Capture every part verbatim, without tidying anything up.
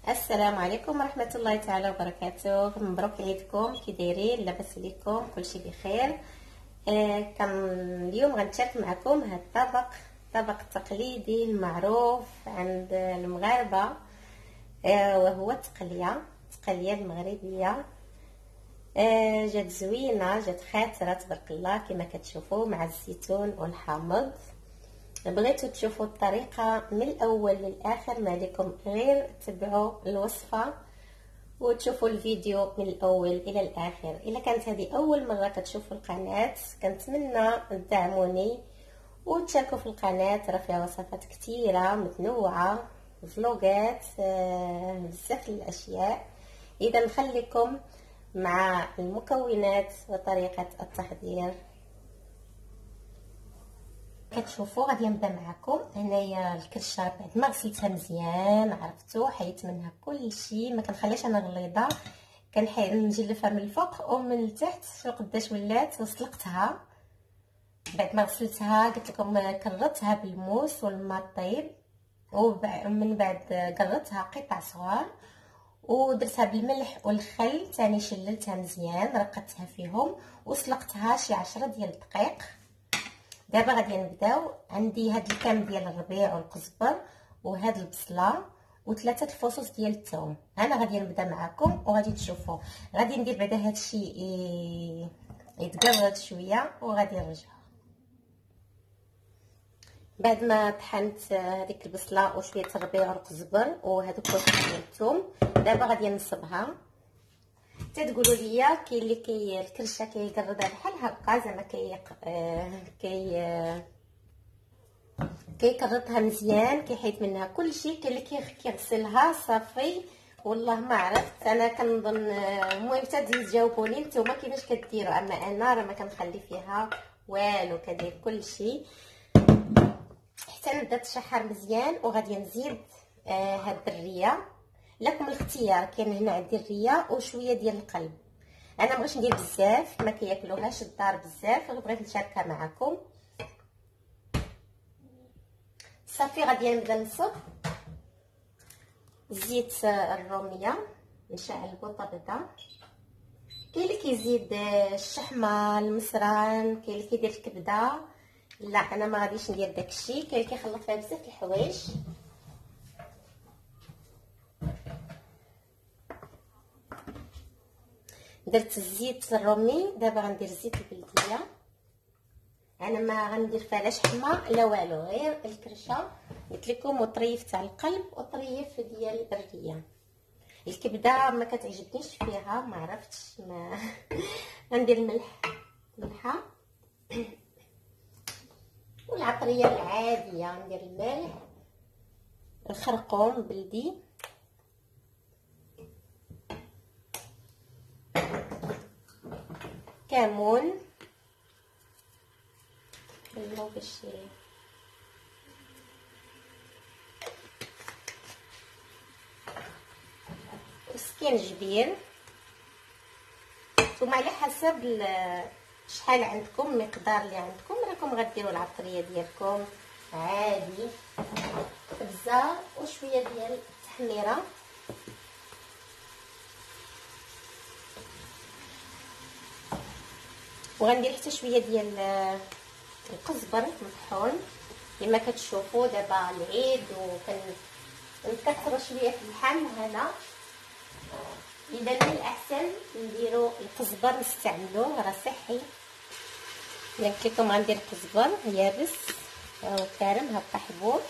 السلام عليكم ورحمه الله تعالى وبركاته. مبروك عيدكم، كي دايرين؟ لاباس عليكم؟ كلشي بخير. آه كان اليوم غنشارك معكم هذا الطبق، طبق تقليدي المعروف عند المغاربه، آه وهو التقليه التقليه المغربيه. آه جات زوينه، جات خاطره تبارك الله كما كتشوفوا، مع الزيتون والحامض. بغيتو تشوفوا الطريقه من الاول للاخر، ما عليكم غير تبعوا الوصفه وتشوفوا الفيديو من الاول الى الاخر. الا كانت هذه اول مره كتشوفوا القناه كنتمنى تدعموني وتشاركوا في القناه، راه فيها وصفات كثيره متنوعه، فلوغات، بزاف الاشياء. اذا نخليكم مع المكونات وطريقه التحضير. كتشوفوا غادي نبدا معكم. هنايا الكرشه بعد ما غسلتها مزيان، عرفتوا حيت منها كل شيء، ما كنخليش انا غليظه، كنجلفها من الفوق ومن التحت. شوف قداش ولات. وسلقتها بعد ما غسلتها، قلت لكم كررتها بالموس والماء الطيب، ومن بعد قررتها قطع صغار ودرتها بالملح والخل ثاني، شللتها مزيان، رقدتها فيهم وسلقتها شي عشرة ديال الدقائق. دابا غادي نبداو. عندي هاد الكام ديال الربيع والقزبر وهاد البصله وثلاثه الفصوص ديال الثوم. انا غادي نبدا معكم وغادي تشوفوا. غادي ندير بعدا هاد الشيء يتقرد شويه وغادي نرجع. بعد ما طحنت هذيك البصله وشويه الربيع والقزبر وهذوك الفصوص ديال الثوم، دابا غادي نصبها. تتقولوا لي كاين اللي كي الكرشه كيقردها بحال هكا زعما كي كي كيكرطها مزيان، كيحيد منها كل شيء. كاين اللي كيغسلها صافي، والله ما عرفت انا، كنظن المهم حتى تجاوبوني نتوما كيفاش كديروا. اما انا راه ما كنخلي فيها والو، كدير كل شيء حتى نبدا تشحر مزيان. وغادي نزيد آه هاد الريه، لكم الاختيار. كاين هنا عندي الريه وشويه ديال القلب. انا مبغيتش ندير بزاف، ما كياكلوهاش الدار بزاف، بغيت نشاركها معكم. صافي غادي نبدا نصب زيت الروميه، نشعل البوطه بدا. كاين اللي كيزيد الشحمه، المصران، كاين اللي كيدير الكبده. لا انا ما غاديش ندير داكشي. كاين اللي كيخلط فيها بزاف الحوايج. درت الزيت الرومي، دابا غندير زيت البلديه. انا ما غندير فيها لا شحمه لا والو، غير الكرشه قلت لكم، وطريف تاع القلب وطريف ديال الريه. الكبده ما كتعجبنيش فيها، ما عرفتش، ما غندير الملح ملحه والعطريه العاديه. ندير الملح، الخرقوم بلدي، كمون، خليو باش وسكينجبير. نتوما على حسب شحال عندكم، المقدار اللي عندكم، راكم غديروا العطريه ديالكم عادي. خبزه وشويه ديال التحميره. وغندير حتى شويه ديال القزبر مطحون كما كتشوفوا. دابا العيد وكنكثروا شويه في اللحم هنا، اذا من الاحسن نديروا القزبر، نستعملوه راه صحي. قلت لكم غندير القزبر يابس او كارم هكا حبوب.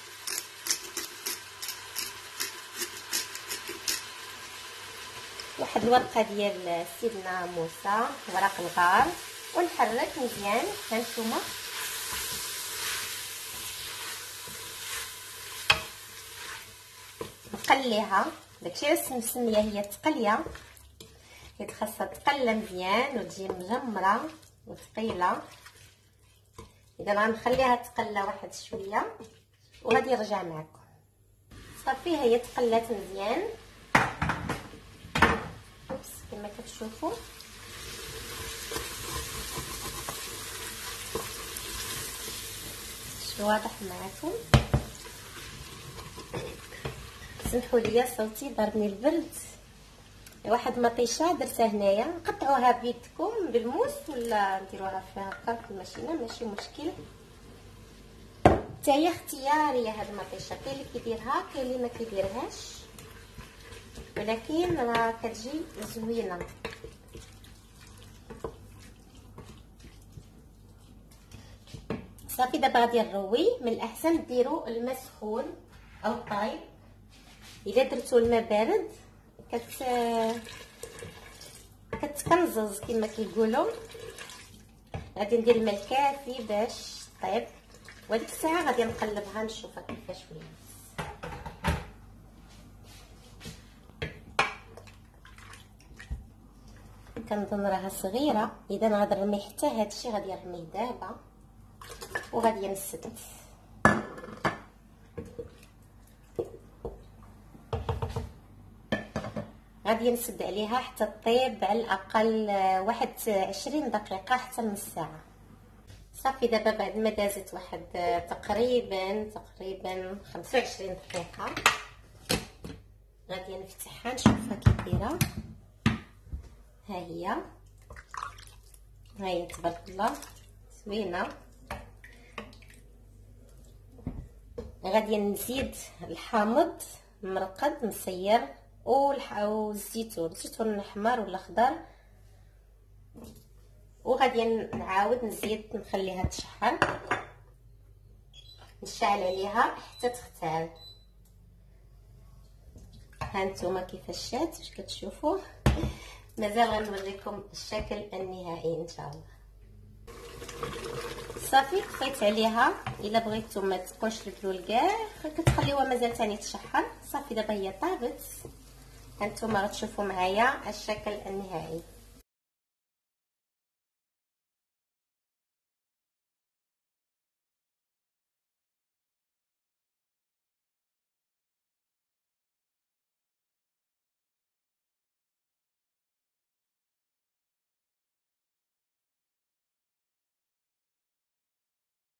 واحد الورقه ديال سيدنا موسى، ورق الغار، ونحرك مزيان. هانتوما نقليها، داكشي علاش مسميه هي التقليه، حيت خاصها تقلى مزيان وتجي مجمره وثقيله. اذا غنخليها تقلى واحد شويه وغادي نرجع معكم. صافي هي تقلات مزيان كما كتشوفوا. شو واضح معكم؟ سمحوا لي صوتي ضربني البرد. واحد مطيشه درتها هنايا، قطعوها بيدكم بالموس ولا ديروها فيها هكا في الماشينه ماشي مشكل، حتى هي اختياريه. هاد المطيشه كاين اللي كيديرها كاين اللي ما كيديرهاش، ولكن راه كتجي زوينه. صافي دابا غادي نروي. من الاحسن ديروا الماء سخون او طايب، الا درتو الماء بارد كت كتكنزز كما كيقولوا. غادي ندير الماء الكافي باش طيب، وديك الساعه غادي نقلبها نشوفها كيفاش ولات. كنظن راها صغيره، اذا غادي نرمي حتى هادشي غادي نرميه دابا وغادي نسد. غادي نسد عليها حتى طيب على الاقل واحد عشرين دقيقه حتى نص ساعه. صافي دابا بعد ما دازت واحد تقريبا تقريبا خمسة وعشرين دقيقه غادي نفتحها نشوفها كي دايره. ها هي ها هي تبارك الله زوينه. غادي نزيد الحامض مرقد مسير والزيتون، الزيتون الاحمر ولا الاخضر، وغادي نعاود نزيد نخليها تشحن، نشعل عليها حتى تختال. ها نتوما كيفاش شات واش كتشوفوا. مازال غنوريكم الشكل النهائي ان شاء الله. صافي طفيت عليها. الا بغيتو ما تبقاوش البلول كاع كتخليوها مازال ثاني تشحن. صافي دابا هي طابت، هانتوما غتشوفوا معايا الشكل النهائي.